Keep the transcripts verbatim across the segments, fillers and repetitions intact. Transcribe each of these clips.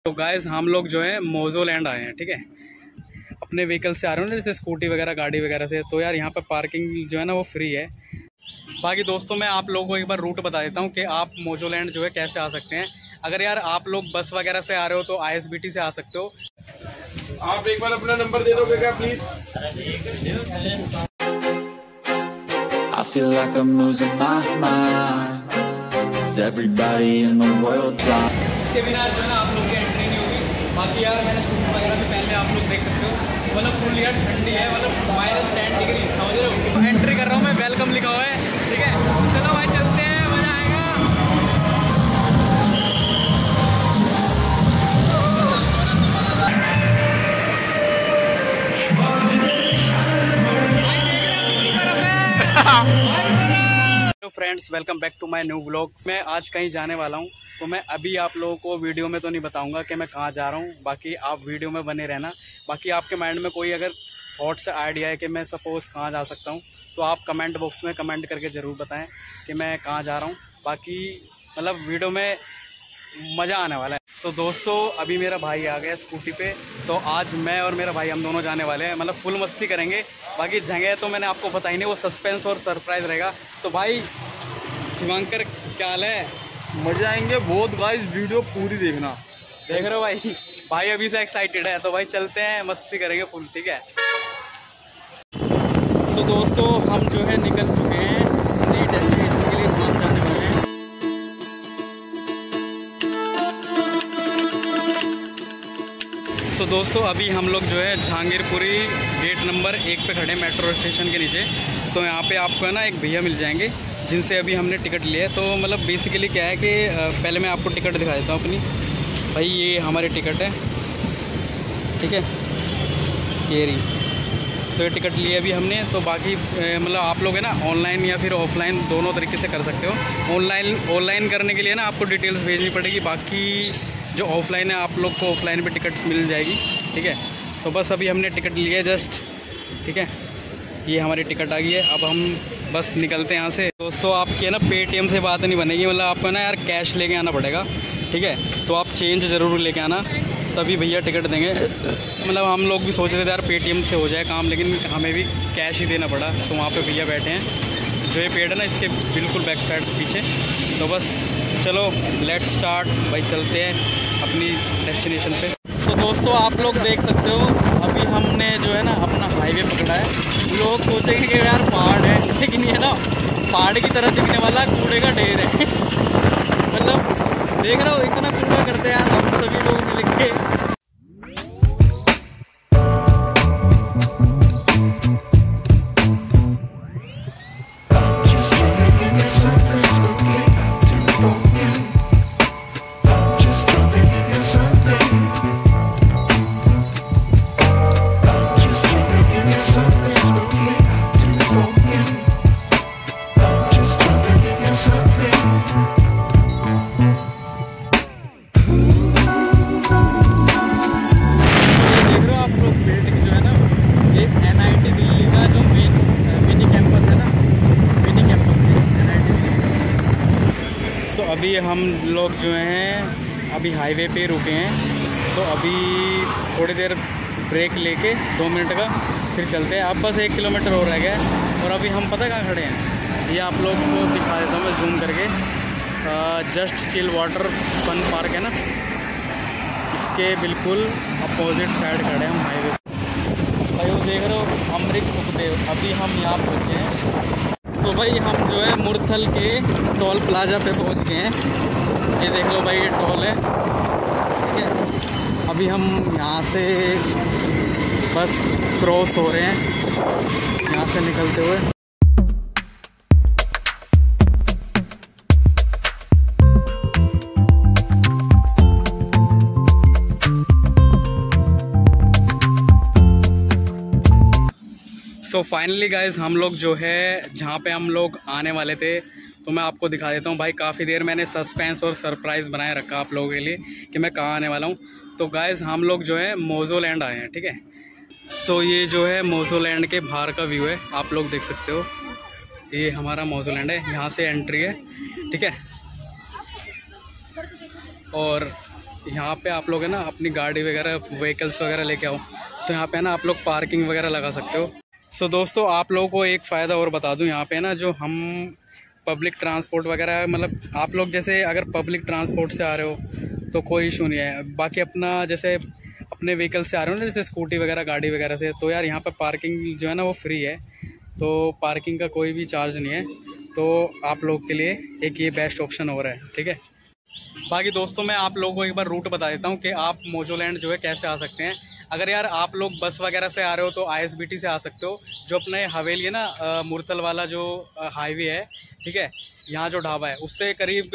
तो गाइस हम लोग जो है मोजोलैंड आए हैं, ठीक है। अपने व्हीकल से आ रहे हो ना, जैसे स्कूटी वगैरह गाड़ी वगैरह से। तो यार यहाँ पर पार्किंग जो है ना वो फ्री है। बाकी दोस्तों मैं आप लोगों को एक बार रूट बता देता हूँ कि आप मोजोलैंड जो है कैसे आ सकते हैं। अगर यार आप लोग बस वगैरह से आ रहे हो तो आई एस बी टी से आ सकते हो। आप एक बार अपना नंबर दे दोगे क्या please? I feel like I'm losing my mind. Is everybody in the world blind? इसके बिना जो है ना आप लोग की एंट्री नहीं होगी। बाकी यार मैंने शूज वगैरह भी पहन लिया, आप लोग देख सकते हो। मतलब फुल यार ठंडी है, मतलब माइनस टेन डिग्री समझ रहे हो। एंट्री कर रहा हूँ मैं, वेलकम लिखा हुआ है, ठीक है। चलो भाई चलते हैं, मजा आएगा। Hello friends, welcome back to my new vlog. मैं आज कहीं जाने वाला हूं, तो मैं अभी आप लोगों को वीडियो में तो नहीं बताऊंगा कि मैं कहां जा रहा हूं। बाकी आप वीडियो में बने रहना। बाकी आपके माइंड में कोई अगर थॉट्स आइडिया है कि मैं सपोज़ कहां जा सकता हूं, तो आप कमेंट बॉक्स में कमेंट करके ज़रूर बताएं कि मैं कहां जा रहा हूं। बाकी मतलब वीडियो में मज़ा आने वाला है। तो दोस्तों अभी मेरा भाई आ गया स्कूटी पे, तो आज मैं और मेरा भाई हम दोनों जाने वाले हैं, मतलब फुल मस्ती करेंगे। बाकी जगह तो मैंने आपको बताई नहीं, वो सस्पेंस और सरप्राइज रहेगा। तो भाई शिवांकर क्या हाल है? मजे आएंगे बहुत गाइस, वीडियो पूरी देखना। देख रहे हो भाई, भाई अभी से एक्साइटेड है। तो भाई चलते हैं, मस्ती करेंगे फुल, ठीक है। सो दोस्तों हम जो है निकल चुके हैं अपनी डेस्टिनेशन के लिए, हम जाने वाले हैं। तो दोस्तों अभी हम लोग जो है जहांगीरपुरी गेट नंबर एक पे खड़े, मेट्रो स्टेशन के नीचे। तो यहाँ पे आपको है ना एक भैया मिल जाएंगे जिनसे अभी हमने टिकट लिया है। तो मतलब बेसिकली क्या है कि पहले मैं आपको टिकट दिखा देता हूँ अपनी। भाई ये हमारी टिकट है, ठीक है, ये रही। तो ये टिकट लिया अभी हमने। तो बाकी मतलब आप लोग है ना ऑनलाइन या फिर ऑफलाइन दोनों तरीके से कर सकते हो। ऑनलाइन ऑनलाइन करने के लिए ना आपको डिटेल्स भेजनी पड़ेगी। बाकी जो ऑफलाइन है आप लोग को ऑफलाइन पे टिकट मिल जाएगी, ठीक है। तो बस अभी हमने टिकट लिया है जस्ट, ठीक है। ये हमारी टिकट आ गई है, अब हम बस निकलते हैं यहाँ से। दोस्तों आपकी है ना पेटीएम से बात नहीं बनेगी, मतलब आपको ना यार कैश लेके आना पड़ेगा, ठीक है। तो आप चेंज ज़रूर लेके आना, तभी भैया टिकट देंगे। मतलब हम लोग भी सोच रहे थे यार पेटीएम से हो जाए काम, लेकिन हमें भी कैश ही देना पड़ा। तो वहाँ पे भैया बैठे हैं, जो ये पेड़ है ना इसके बिल्कुल बैक साइड पीछे। तो बस चलो लेट्स स्टार्ट भाई, चलते हैं अपनी डेस्टिनेशन पे। तो दोस्तों आप लोग देख सकते हो अभी हमने जो है ना अपना हाईवे पकड़ा है। लोग सोचेंगे कि यार पहाड़ है, लेकिन ये ना पहाड़ की तरह दिखने वाला कूड़े का ढेर है। मतलब देख रहे हो इतना कूड़ा करते हैं यार हम सभी लोग मिलके। तो अभी हम लोग जो हैं अभी हाईवे पे रुके हैं। तो अभी थोड़ी देर ब्रेक लेके दो मिनट का फिर चलते हैं। अब बस एक किलोमीटर और रह गया है। और अभी हम पता कहाँ खड़े हैं, ये आप लोग को दिखा देता हूँ मैं जूम करके। Just Chill Water Fun Park है ना, इसके बिल्कुल अपोजिट साइड खड़े हैं हम हाईवे पे। भाई वो देख रहे हो अमृत सुखदेव। अभी हम यहाँ पहुँचे हैं। तो भाई हम जो है मुरथल के टोल प्लाजा पे पहुंच गए हैं। ये देख लो भाई, ये टोल है, ठीक है। अभी हम यहाँ से बस क्रॉस हो रहे हैं, यहाँ से निकलते हुए। सो फाइनली गाइज हम लोग जो है जहाँ पे हम लोग आने वाले थे, तो मैं आपको दिखा देता हूँ भाई। काफ़ी देर मैंने सस्पेंस और सरप्राइज़ बनाए रखा आप लोगों के लिए कि मैं कहाँ आने वाला हूँ। तो गाइज हम लोग जो है मोजोलैंड आए हैं, ठीक है। सो ये जो है मोजोलैंड के बाहर का व्यू है, आप लोग देख सकते हो। ये हमारा मोजोलैंड है, यहाँ से एंट्री है, ठीक है। और यहाँ पे आप लोग है ना अपनी गाड़ी वगैरह व्हीकल्स वगैरह लेके आओ तो यहाँ पे है ना आप लोग पार्किंग वगैरह लगा सकते हो। सो दोस्तों आप लोगों को एक फ़ायदा और बता दूँ, यहाँ पे है ना जो हम पब्लिक ट्रांसपोर्ट वगैरह, मतलब आप लोग जैसे अगर पब्लिक ट्रांसपोर्ट से आ रहे हो तो कोई इशू नहीं है। बाकी अपना जैसे अपने व्हीकल से आ रहे हो ना, जैसे स्कूटी वगैरह गाड़ी वगैरह से, तो यार यहाँ पर पार्किंग जो है ना वो फ्री है, तो पार्किंग का कोई भी चार्ज नहीं है। तो आप लोग के लिए एक ये बेस्ट ऑप्शन हो रहा है, ठीक है। बाकी दोस्तों मैं आप लोगों को एक बार रूट बता देता हूँ कि आप मोजोलैंड जो है कैसे आ सकते हैं। अगर यार आप लोग बस वगैरह से आ रहे हो तो आईएसबीटी से आ सकते हो, जो अपने हवेली है ना मुरथल वाला जो हाईवे है, ठीक है, यहाँ जो ढाबा है उससे करीब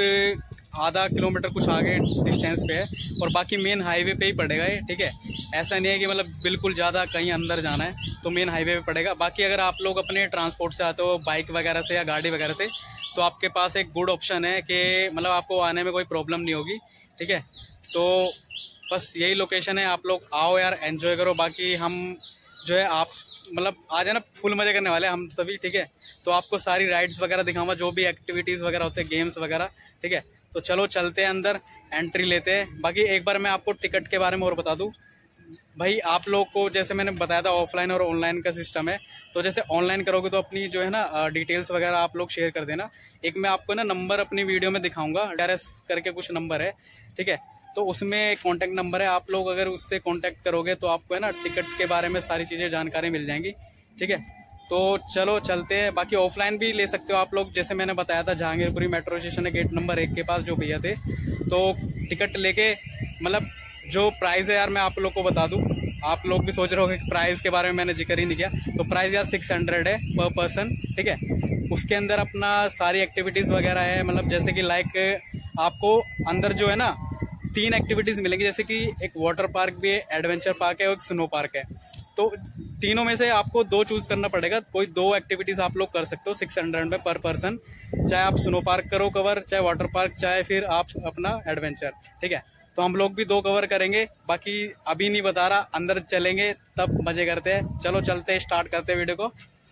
आधा किलोमीटर कुछ आगे डिस्टेंस पे है, और बाकी मेन हाईवे पे ही पड़ेगा ये, ठीक है। ऐसा नहीं है कि मतलब बिल्कुल ज़्यादा कहीं अंदर जाना है, तो मेन हाईवे पे पड़ेगा। बाकी अगर आप लोग अपने ट्रांसपोर्ट से आते हो बाइक वगैरह से या गाड़ी वगैरह से, तो आपके पास एक गुड ऑप्शन है कि मतलब आपको आने में कोई प्रॉब्लम नहीं होगी, ठीक है। तो बस यही लोकेशन है, आप लोग आओ यार, एंजॉय करो। बाकी हम जो है आप मतलब आ जाना, फुल मज़े करने वाले हैं हम सभी, ठीक है। तो आपको सारी राइड्स वगैरह दिखाऊंगा, जो भी एक्टिविटीज़ वगैरह होते हैं, गेम्स वगैरह, ठीक है। तो चलो चलते हैं अंदर, एंट्री लेते हैं। बाकी एक बार मैं आपको टिकट के बारे में और बता दूं भाई, आप लोग को जैसे मैंने बताया था ऑफलाइन और ऑनलाइन का सिस्टम है। तो जैसे ऑनलाइन करोगे तो अपनी जो है ना डिटेल्स वगैरह आप लोग शेयर कर देना। एक मैं आपको ना नंबर अपनी वीडियो में दिखाऊंगा, डायरेक्ट करके कुछ नंबर है, ठीक है। तो उसमें कॉन्टैक्ट नंबर है, आप लोग अगर उससे कॉन्टैक्ट करोगे तो आपको है ना टिकट के बारे में सारी चीज़ें जानकारी मिल जाएंगी, ठीक है। तो चलो चलते हैं। बाकी ऑफलाइन भी ले सकते हो आप लोग, जैसे मैंने बताया था जहांगीरपुरी मेट्रो स्टेशन है गेट नंबर एक के पास जो भैया थे, तो टिकट लेके मतलब जो प्राइस है यार मैं आप लोग को बता दूं, आप लोग भी सोच रहे हो कि प्राइस के बारे में मैंने जिक्र ही नहीं किया। तो प्राइस यार सिक्स हंड्रेड है पर पर्सन, ठीक है। उसके अंदर अपना सारी एक्टिविटीज़ वगैरह है, मतलब जैसे कि लाइक आपको अंदर जो है ना तीन एक्टिविटीज़ मिलेंगी, जैसे कि एक वाटर पार्क भी है, एडवेंचर पार्क है और एक स्नो पार्क है। तो तीनों में से आपको दो चूज करना पड़ेगा, कोई दो एक्टिविटीज़ आप लोग कर सकते हो सिक्स हंड्रेड में पर पर्सन। चाहे आप स्नो पार्क करो कवर, चाहे वाटर पार्क, चाहे फिर आप अपना एडवेंचर, ठीक है। तो हम लोग भी दो कवर करेंगे, बाकी अभी नहीं बता रहा, अंदर चलेंगे तब मजे करते हैं। चलो चलते हैं, स्टार्ट करते हैं वीडियो को।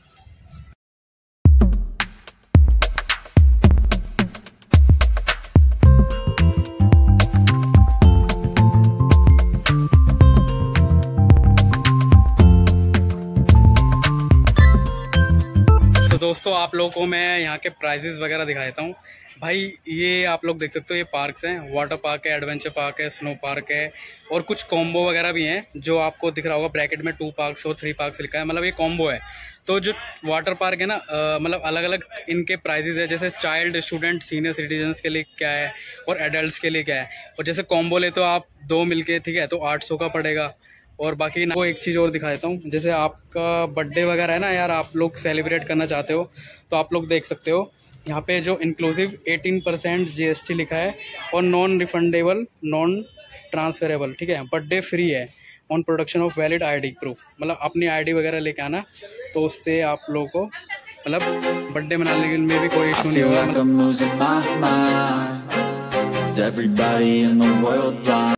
तो दोस्तों आप लोगों को मैं यहाँ के प्राइजेस वगैरह दिखा देता हूँ। भाई ये आप लोग देख सकते हो, ये पार्क्स हैं, वाटर पार्क है, एडवेंचर पार्क है, स्नो पार्क है, और कुछ कॉम्बो वगैरह भी हैं जो आपको दिख रहा होगा ब्रैकेट में टू पार्क्स और थ्री पार्क्स लिखा है, मतलब ये कॉम्बो है। तो जो वाटर पार्क है ना मतलब अलग अलग इनके प्राइजेस है, जैसे चाइल्ड, स्टूडेंट, सीनियर सिटीजन्स के लिए क्या है और एडल्ट के लिए क्या है। और जैसे कॉम्बो ले तो आप दो मिलके, ठीक है, तो आठ सौ का पड़ेगा। और बाकी ना, वो एक चीज़ और दिखा देता हूँ, जैसे आपका बर्थडे वगैरह है ना यार, आप लोग सेलिब्रेट करना चाहते हो तो आप लोग देख सकते हो यहाँ पे जो इंक्लूसिव एटीन परसेंट जीएसटी लिखा है, और नॉन रिफंडेबल, नॉन ट्रांसफरेबल, ठीक है। बर्थडे फ्री है on production of valid ID proof, मतलब अपनी आईडी वगैरह लेके आना, तो उससे आप लोगों को मतलब बर्थडे मनाने में भी कोई इशू नहीं होगा।